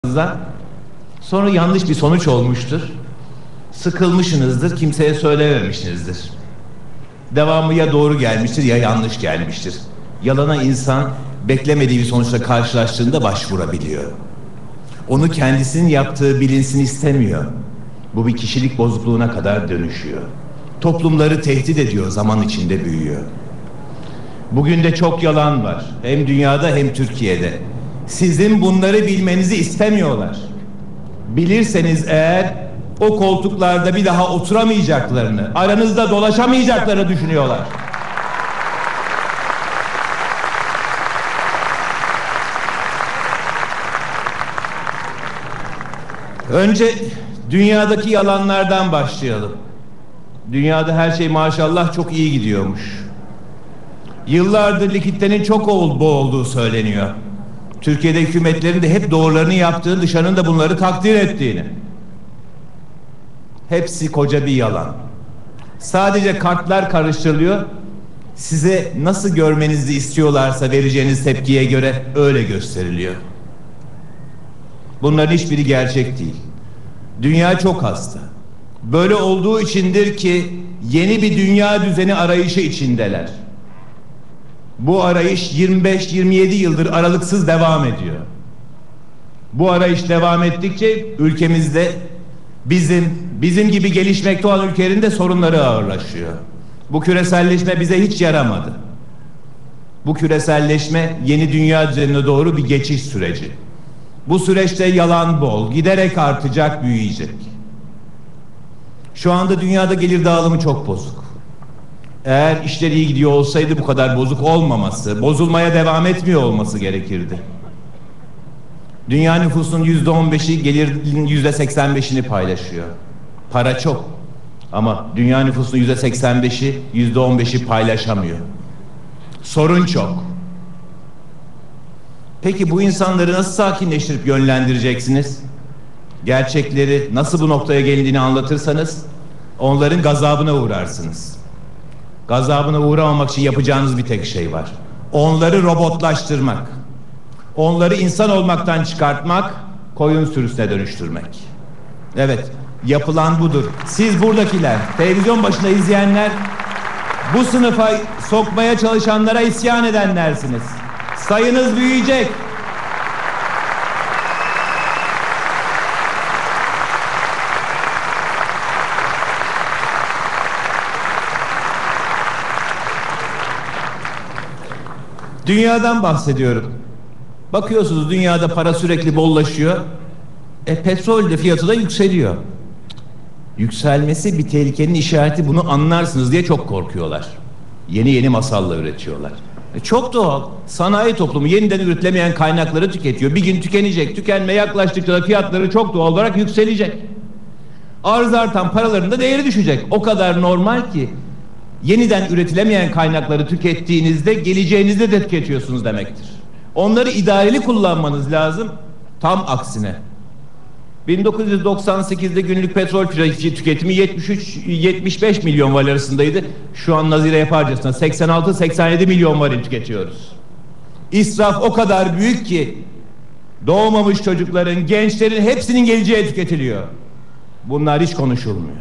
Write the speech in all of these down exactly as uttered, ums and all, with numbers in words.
Sonra yanlış bir sonuç olmuştur. Sıkılmışsınızdır, kimseye söylememişsinizdir. Devamı ya doğru gelmiştir ya yanlış gelmiştir. Yalana insan beklemediği bir sonuçla karşılaştığında başvurabiliyor. Onu kendisinin yaptığı bilinsin istemiyor. Bu bir kişilik bozukluğuna kadar dönüşüyor. Toplumları tehdit ediyor, zaman içinde büyüyor. Bugün de çok yalan var. Hem dünyada hem Türkiye'de. Sizin bunları bilmenizi istemiyorlar. Bilirseniz eğer o koltuklarda bir daha oturamayacaklarını, aranızda dolaşamayacaklarını düşünüyorlar. Önce dünyadaki yalanlardan başlayalım. Dünyada her şey maşallah çok iyi gidiyormuş. Yıllardır likiditenin çok bol olduğu söyleniyor. Türkiye'de hükümetlerin de hep doğrularını yaptığını, dışarının da bunları takdir ettiğini. Hepsi koca bir yalan. Sadece kartlar karıştırılıyor. Size nasıl görmenizi istiyorlarsa vereceğiniz tepkiye göre öyle gösteriliyor. Bunların hiçbiri gerçek değil. Dünya çok hasta. Böyle olduğu içindir ki yeni bir dünya düzeni arayışı içindeler. Bu arayış yirmi beş yirmi yedi yıldır aralıksız devam ediyor. Bu arayış devam ettikçe ülkemizde bizim bizim gibi gelişmekte olan ülkelerin de sorunları ağırlaşıyor. Bu küreselleşme bize hiç yaramadı. Bu küreselleşme yeni dünya düzenine doğru bir geçiş süreci. Bu süreçte yalan bol, giderek artacak, büyüyecek. Şu anda dünyada gelir dağılımı çok bozuk. Eğer işler iyi gidiyor olsaydı bu kadar bozuk olmaması, bozulmaya devam etmiyor olması gerekirdi. Dünya nüfusunun yüzde on beşi gelirin yüzde seksen beşini paylaşıyor. Para çok ama dünya nüfusunun yüzde seksen beşi, yüzde on beşi paylaşamıyor. Sorun çok. Peki bu insanları nasıl sakinleştirip yönlendireceksiniz? Gerçekleri nasıl bu noktaya gelindiğini anlatırsanız onların gazabına uğrarsınız. Gazabına uğramamak için yapacağınız bir tek şey var. Onları robotlaştırmak. Onları insan olmaktan çıkartmak, koyun sürüsüne dönüştürmek. Evet, yapılan budur. Siz buradakiler, televizyon başında izleyenler, bu sınıfa sokmaya çalışanlara isyan edenlersiniz. Sayınız büyüyecek. Dünyadan bahsediyorum. Bakıyorsunuz dünyada para sürekli bollaşıyor. E petrol de fiyatı da yükseliyor. Yükselmesi bir tehlikenin işareti, bunu anlarsınız diye çok korkuyorlar. Yeni yeni masallar üretiyorlar. E çok doğal. Sanayi toplumu yeniden üretilemeyen kaynakları tüketiyor. Bir gün tükenecek. Tükenme yaklaştıkça da fiyatları çok doğal olarak yükselecek. Arz artan paraların da değeri düşecek. O kadar normal ki yeniden üretilemeyen kaynakları tükettiğinizde geleceğinizde de tüketiyorsunuz demektir. Onları idareli kullanmanız lazım. Tam aksine. bin dokuz yüz doksan sekizde günlük petrol tüketimi yetmiş üç yetmiş beş milyon varil arasındaydı. Şu an nazire yaparcasına seksen altı seksen yedi milyon varil tüketiyoruz. İsraf o kadar büyük ki doğmamış çocukların, gençlerin hepsinin geleceği tüketiliyor. Bunlar hiç konuşulmuyor.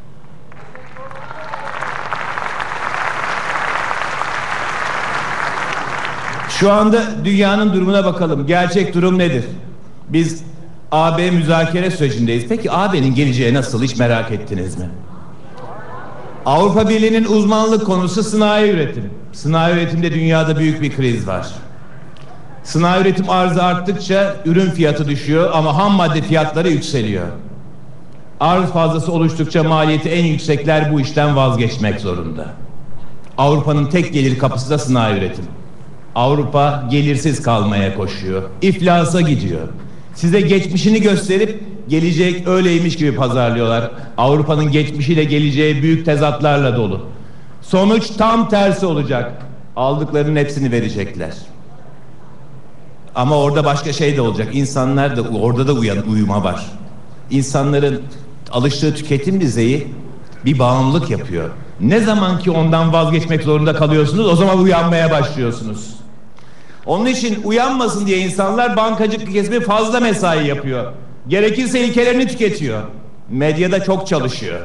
Şu anda dünyanın durumuna bakalım. Gerçek durum nedir? Biz A B müzakere sürecindeyiz. Peki A B'nin geleceği nasıl, hiç merak ettiniz mi? Avrupa Birliği'nin uzmanlık konusu sanayi üretim. Sanayi üretimde dünyada büyük bir kriz var. Sanayi üretim arzı arttıkça ürün fiyatı düşüyor ama ham madde fiyatları yükseliyor. Arz fazlası oluştukça maliyeti en yüksekler bu işten vazgeçmek zorunda. Avrupa'nın tek gelir kapısı da sanayi üretim. Avrupa gelirsiz kalmaya koşuyor. İflasa gidiyor. Size geçmişini gösterip gelecek öyleymiş gibi pazarlıyorlar. Avrupa'nın geçmişiyle geleceği büyük tezatlarla dolu. Sonuç tam tersi olacak. Aldıklarının hepsini verecekler. Ama orada başka şey de olacak. İnsanlar da, orada da uyan, uyuma var. İnsanların alıştığı tüketim düzeyi bir bağımlılık yapıyor. Ne zaman ki ondan vazgeçmek zorunda kalıyorsunuz, o zaman uyanmaya başlıyorsunuz. Onun için uyanmasın diye insanlar bankacılık kesimi fazla mesai yapıyor. Gerekirse ilkelerini tüketiyor. Medyada çok çalışıyor.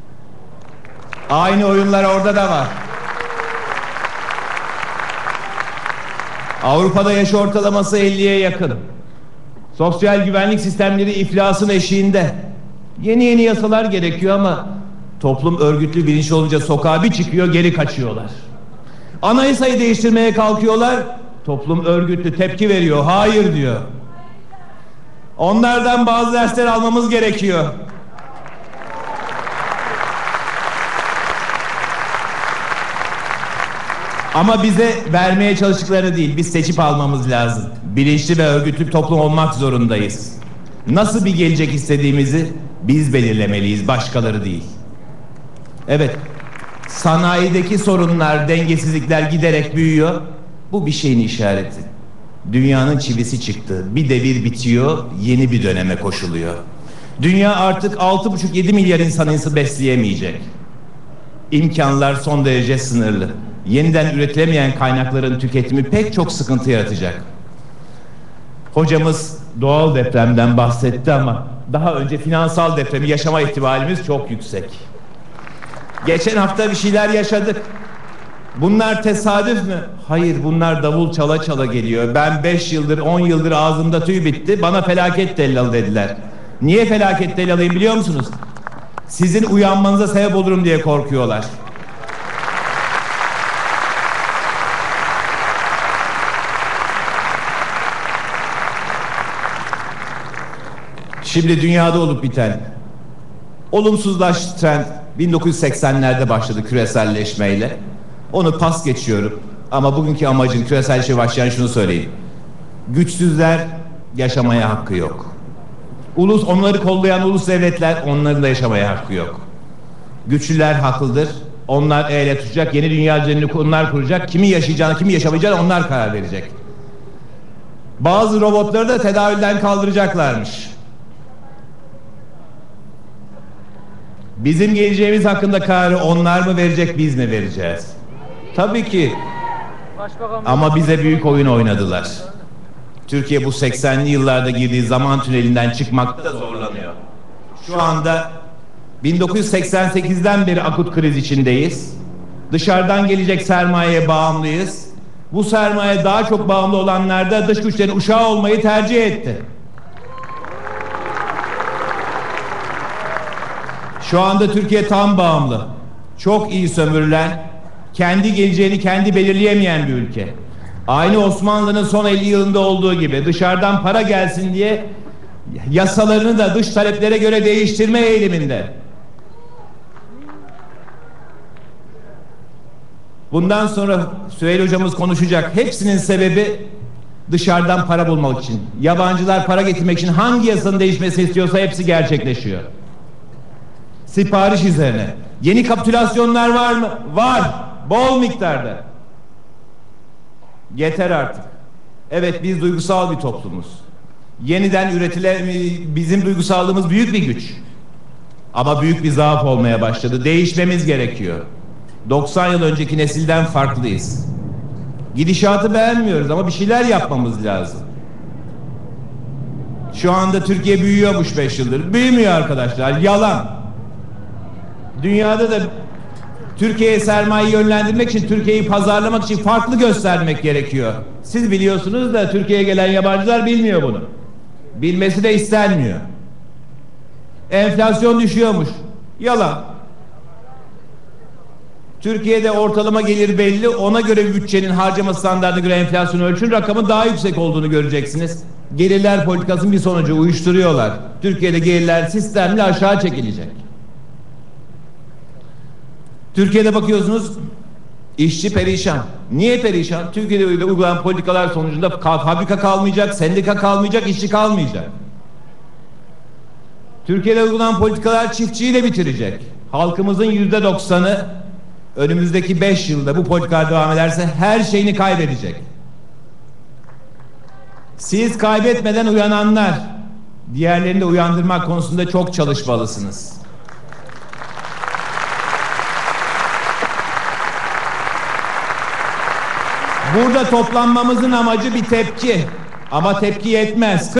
Aynı oyunlar orada da var. Avrupa'da yaş ortalaması elliye yakın. Sosyal güvenlik sistemleri iflasın eşiğinde. Yeni yeni yasalar gerekiyor ama toplum örgütlü bilinçli olunca sokağa bir çıkıyor, geri kaçıyorlar. Anayasayı değiştirmeye kalkıyorlar, toplum örgütlü tepki veriyor, hayır diyor. Onlardan bazı dersler almamız gerekiyor. Ama bize vermeye çalıştıkları değil, biz seçip almamız lazım. Bilinçli ve örgütlü bir toplum olmak zorundayız. Nasıl bir gelecek istediğimizi biz belirlemeliyiz, başkaları değil. Evet, sanayideki sorunlar, dengesizlikler giderek büyüyor. Bu bir şeyin işareti. Dünyanın çivisi çıktı. Bir devir bitiyor, yeni bir döneme koşuluyor. Dünya artık altı buçuk yedi milyar insanı besleyemeyecek. İmkanlar son derece sınırlı. Yeniden üretilemeyen kaynakların tüketimi pek çok sıkıntı yaratacak. Hocamız doğal depremden bahsetti ama daha önce finansal depremi yaşama ihtimalimiz çok yüksek. Geçen hafta bir şeyler yaşadık. Bunlar tesadüf mü? Hayır, bunlar davul çala çala geliyor. Ben beş yıldır, on yıldır ağzımda tüy bitti. Bana felaket tellalı dediler. Niye felaket tellalıyım biliyor musunuz? Sizin uyanmanıza sebep olurum diye korkuyorlar. Şimdi dünyada olup biten olumsuzlaş trend bin dokuz yüz seksenlerde başladı küreselleşmeyle. Onu pas geçiyorum. Ama bugünkü amacım küreselleşmeye başlayan şunu söyleyeyim. Güçsüzler yaşamaya hakkı yok. Ulus, onları kollayan ulus devletler, onların da yaşamaya hakkı yok. Güçlüler haklıdır. Onlar el ele tutacak, yeni dünya düzenini onlar kuracak. Kimin yaşayacağını, kimin yaşamayacağını onlar karar verecek. Bazı robotları da tedavülden kaldıracaklarmış. Bizim geleceğimiz hakkında kararı onlar mı verecek, biz mi vereceğiz? Tabii ki. Ama bize büyük oyun oynadılar. Türkiye bu seksenli yıllarda girdiği zaman tünelinden çıkmakta da zorlanıyor. Şu anda bin dokuz yüz seksen sekizden beri akut kriz içindeyiz. Dışarıdan gelecek sermayeye bağımlıyız. Bu sermaye daha çok bağımlı olanlar da dış güçlerin uşağı olmayı tercih etti. Şu anda Türkiye tam bağımlı. Çok iyi sömürülen, kendi geleceğini kendi belirleyemeyen bir ülke. Aynı Osmanlı'nın son elli yılında olduğu gibi dışarıdan para gelsin diye yasalarını da dış taleplere göre değiştirme eğiliminde. Bundan sonra Süheyl hocamız konuşacak. Hepsinin sebebi dışarıdan para bulmak için. Yabancılar para getirmek için hangi yasanın değişmesi istiyorsa hepsi gerçekleşiyor. Sipariş üzerine. Yeni kapitülasyonlar var mı? Var. Bol miktarda. Yeter artık. Evet, biz duygusal bir toplumuz. Yeniden üretilen bizim duygusallığımız büyük bir güç. Ama büyük bir zaaf olmaya başladı. Değişmemiz gerekiyor. doksan yıl önceki nesilden farklıyız. Gidişatı beğenmiyoruz ama bir şeyler yapmamız lazım. Şu anda Türkiye büyüyormuş beş yıldır. Büyümüyor arkadaşlar. Yalan. Dünyada da Türkiye'ye sermayeyi yönlendirmek için, Türkiye'yi pazarlamak için farklı göstermek gerekiyor. Siz biliyorsunuz da Türkiye'ye gelen yabancılar bilmiyor bunu. Bilmesi de istenmiyor. Enflasyon düşüyormuş. Yalan. Türkiye'de ortalama gelir belli. Ona göre bütçenin harcama standartına göre enflasyonu ölçün. Rakamın daha yüksek olduğunu göreceksiniz. Gelirler politikasının bir sonucu, uyuşturuyorlar. Türkiye'de gelirler sistemle aşağı çekilecek. Türkiye'de bakıyorsunuz işçi perişan. Niye perişan? Türkiye'de uygulanan politikalar sonucunda fabrika kalmayacak, sendika kalmayacak, işçi kalmayacak. Türkiye'de uygulanan politikalar çiftçiyi de bitirecek. Halkımızın yüzde doksanı önümüzdeki beş yılda bu politikalar devam ederse her şeyini kaybedecek. Siz kaybetmeden uyananlar, diğerlerini de uyandırmak konusunda çok çalışmalısınız. Burada toplanmamızın amacı bir tepki. Ama tepki yetmez.